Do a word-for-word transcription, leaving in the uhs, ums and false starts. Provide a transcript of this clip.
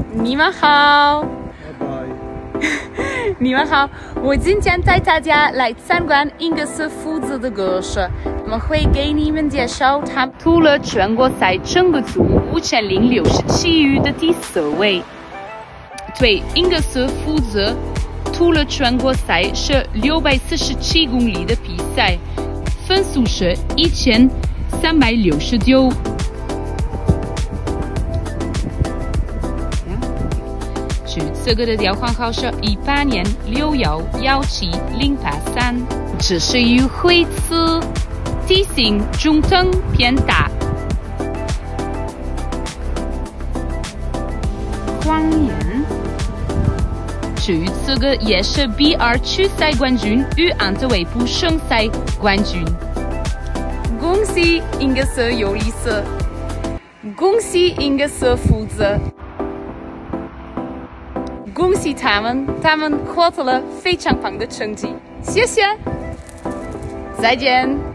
你们好。 拜拜。 你们好，我今天带大家来参观英格斯父子的故事。我们会给你们介绍他吐了全国赛整个组五千零六十七余的第四位。对，英格斯父子吐了全国赛是六百四十七公里的比赛，分数是一千三百六十九。这个的调换号是一八年六幺幺七零八三，这是一回词，地形中等偏大。谎言，至于这个也是 B 二区赛冠军与安特卫普省赛冠军。恭喜英格斯有意思，恭喜英格斯父子。恭喜他们，他们获得了非常棒的成绩，谢谢，再见。